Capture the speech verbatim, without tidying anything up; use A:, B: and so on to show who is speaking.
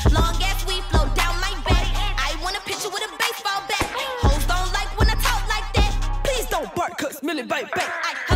A: Long as we flow down my back. I want a picture with a baseball bat. Hoes don't like when I talk like that. Please don't bark, cause Millie bite back. I